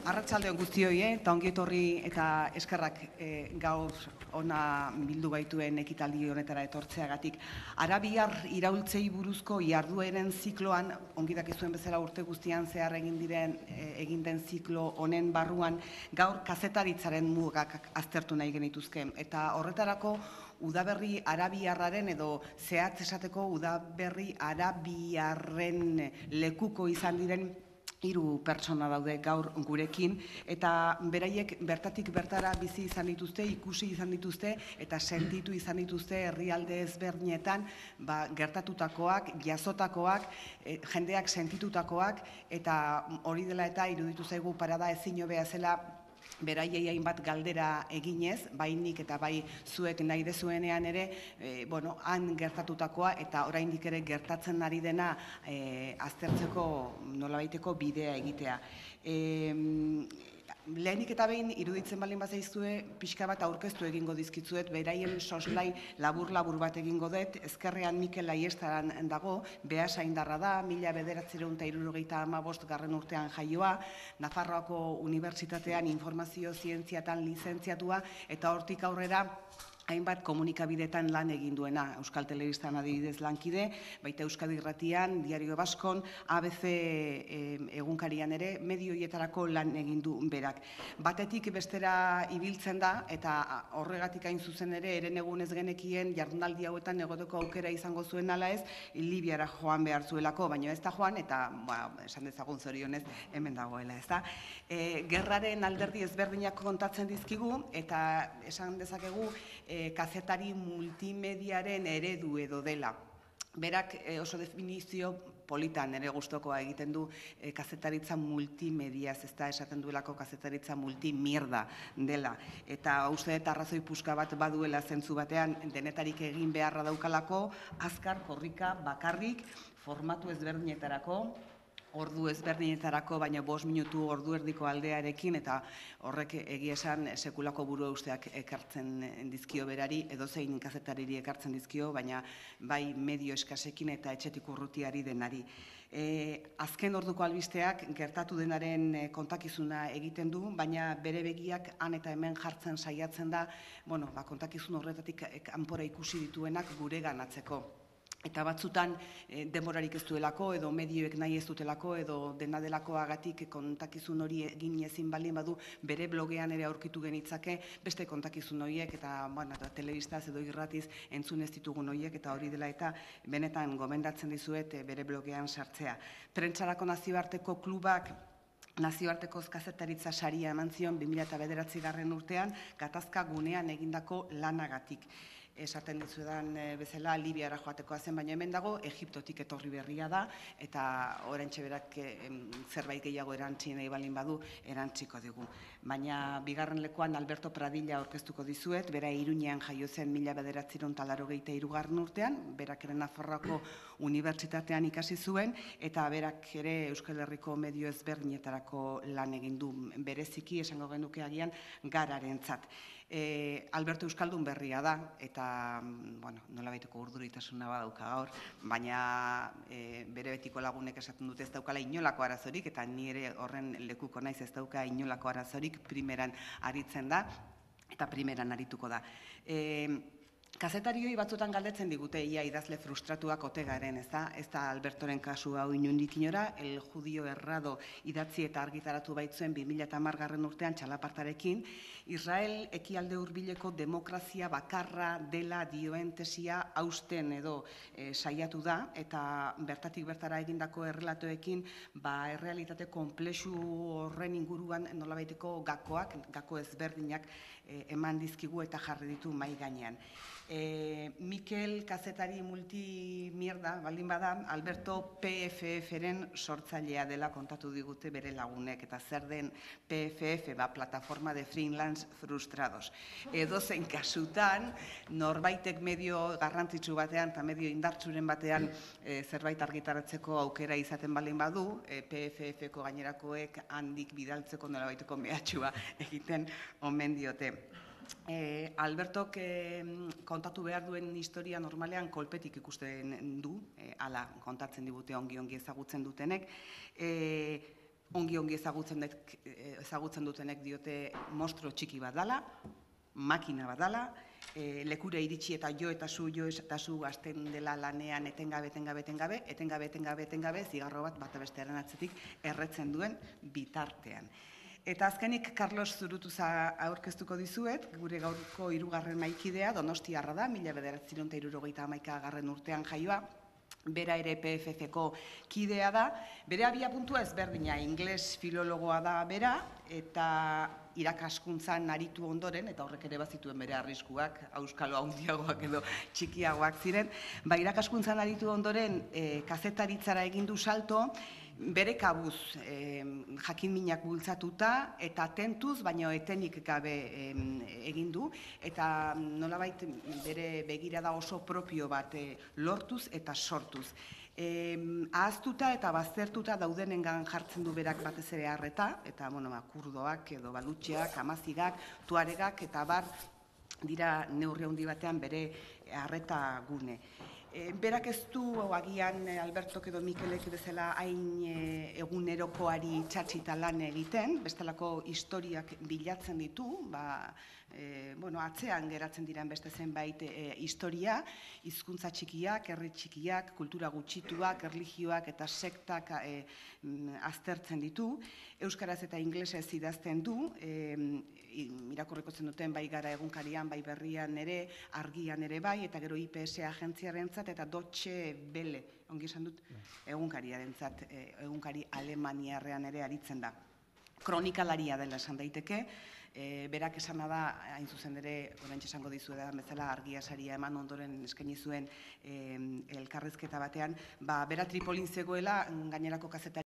Arratsalde on guztioi, eta ongi etorri eta eskerrak gaur ona bildu gaituen ekitaldi honetara etortzeagatik. Arabiar iraultzei buruzko jardueren zikloan, ongi dakizuen bezala urte guztian zehar egin den ziklo honen barruan, gaur kazetaritzaren mugak aztertu nahi genituzke. Eta horretarako udaberri arabiarraren edo zehatz esateko udaberri arabiarren lekuko izan diren 3 pertsona daude gaur gurekin, eta beraiek bertatik bertara bizi izan dituzte, ikusi izan dituzte, eta sentitu izan dituzte herrialde ezberdinetan gertatutakoak, jasotakoak, jendeak sentitutakoak, eta hori dela eta iruditu zaigu parada ezin hobea zela beraiei hainbat galdera eginez, bai nik eta bai zuek nahi dezuenean ere, han gertatutakoa eta oraindik ere gertatzen ari dena aztertzeko nolabaiteko bidea egitea. Lehenik eta behin iruditzen baldin bazaizue, pixka bat aurkeztu egingo dizkitzuet, beraien soslai labur bat egingo dut. Ezkerrean Mikel Aiestaran dago, beasaindarra da, 1975 urtean jaioa, Nafarroako Unibertsitatean informazio zientziatan lizentziatua, eta hortik aurrera hainbat komunikabidetan lan egin duena, Euskal Telebistan adibidez lankide, baita Euskadi Irratian, Diario Baskon, ABC egunkarian ere, medioietarako lan egin du berak. Batetik bestera ibiltzen da, eta horregatik hain zuzen ere, eren egun ez genekien jardunaldi hauetan egoteko aukera izango zuen ala ez, Libiara joan behar zuelako, baina ez da joan, eta esan dezagun zorionez hemen dagoela, ez da. Gerraren alderdi ezberdinak kontatzen dizkigu, eta esan dezakegu, kazetari multimediaren eredu edo dela. Berak oso definizio politan ere gustokoa egiten du kazetaritza multimediaz, ez da esaten duelako kazetaritza multimierda dela. Eta uste dut arrazoi puska bat baduela zentzu batean denetarik egin beharra daukalako, azkar, korrika, bakarrik, formatu ezberdinetarako, ordu ezberdinetarako, baina 5 minutu ordu erdiko aldearekin, eta horrek egia esan sekulako buru usteak ekartzen dizkio berari, edozein kazetariri ekartzen dizkio, baina bai medio eskasekin eta etxetik urrutiari denari. Azken orduko albisteak gertatu denaren kontakizuna egiten du, baina bere begiak han eta hemen jartzen saiatzen da, kontakizun horretatik kanpora ikusi dituenak gure ganatzeko. Eta batzutan denborarik ez duelako, edo medioek nahi ez dutelako, edo dena delakoagatik kontakizun hori egin ezin baldin badu, bere blogean ere aurkitu genitzake beste kontakizun horiek, eta telebistaz edo irratiz entzun ez ditugun horiek, eta hori dela eta benetan gomendatzen dizuet bere blogean sartzea. Prentsarako nazioarteko klubak nazioarteko kazetaritza saria eman zion 2009 urtean, gatazka gunean egindako lanagatik. Esaten dizuedan bezala Libiara joatekoa zen, baina hemen dago, Egiptotik etorri berria da, eta oraintxe berak zerbait gehiago erantzi nahi balin badu, erantziko digu. Baina bigarren lekuan Alberto Pradilla aurkeztuko dizuet, bera Iruñean jaio zen 1983 urtean, berak ere Nafarroako Unibertsitatean ikasi zuen, eta berak ere Euskal Herriko medio ezberdinetarako lan egin du, bereziki esango genuke agian Gararentzat. Alberto Euskaldun berria da, eta nolabaiteko urduritasuna badauka gaur, baina bere betiko lagunek esaten dute ez daukala inolako arazorik, eta ni ere horren lekuko naiz, ez dauka inolako arazorik, primeran aritzen da, eta primeran arituko da. Kazetarioi batzutan galdetzen digute ia idazle frustratuak ote garen, ez da Albertoren kasu hau inondik inora, El Judio Errado idatzi eta argitaratu baitzuen 2010 urtean txalapartarekin, Israel ekialde hurbileko demokrazia bakarra dela dioen tesia hausten edo saiatu da, eta bertatik bertara egindako errelatoekin errealitate konplexu horren inguruan nolabaiteko gako ezberdinak eman dizkigu eta jarri ditu mahai gainean. Mikel kazetari multimierda baldin bada, Alberto PFF-ren sortzailea dela kontatu digute bere lagunek, eta zer den PFF, plataforma de freelance frustrados. Edozein kasutan, norbaitek medio garrantzitsu batean eta medio indartsuren batean zerbait argitaratzeko aukera izaten baldin badu, PFF-ko gainerakoek handik bidaltzeko nolabaiteko mehatxua egiten omen diote. Albertok kontatu behar duen historia normalean kolpetik ikusten du, hala kontatzen digute ongi ezagutzen dutenek. ongi ezagutzen dutenek diote monstruo txiki bat dala, makina bat dala, lekure iritsi eta jo eta su gazten dela lanean etengabe, zigarro bat bestearen atzetik erretzen duen bitartean. Eta azkenik, Carlos Zurutuza aurkeztuko dizuet, gure gaurko 3. mahaikidea, donostiarra da, 1971 urtean jaioa, bera ere PFF-ko kidea da, bere abiapuntua ezberdina, ingles filologoa da bera, eta irakaskuntzan aritu ondoren, eta horrek ere bazituen bere arriskuak, auskalo handiagoak edo txikiagoak ziren, irakaskuntzan aritu ondoren kazetaritzara egin du salto, bere kabuz jakinminak bultzatuta eta tentuz, baina etenik gabe egin du, eta nolabait bere begirada oso propio bat lortuz eta sortuz. Ahaztuta eta baztertuta daudenengan jartzen du berak batez ere harreta, eta kurdoak edo balutxeak, amazigak, tuaregak eta bar dira neurri handi batean bere harreta gune. Berak ez du agian Albertok edo Mikelek bezala hain egunerokoari txatxita lan egiten, bestelako historiak bilatzen ditu, atzean geratzen diren beste zenbait historia, hizkuntza txikiak, herri txikiak, kultura gutxituak, erlijioak eta sektak aztertzen ditu, euskaraz eta inglesez idazten du, irakurriko zenuten bai Gara egunkarian, bai Berrian ere, Argian ere bai, eta gero IPS agentziarentzat eta Deutsche Welle, ongi esan dut, egunkariarentzat, egunkari alemaniarrean ere aritzen da. Kronikalaria dela esan daiteke, berak esana da, hain zuzen ere, oraintxe esango dizuedan bezala, Argia saria eman ondoren eskaini zuen elkarrizketa batean, bera Tripolin zegoela, gainerako kazetari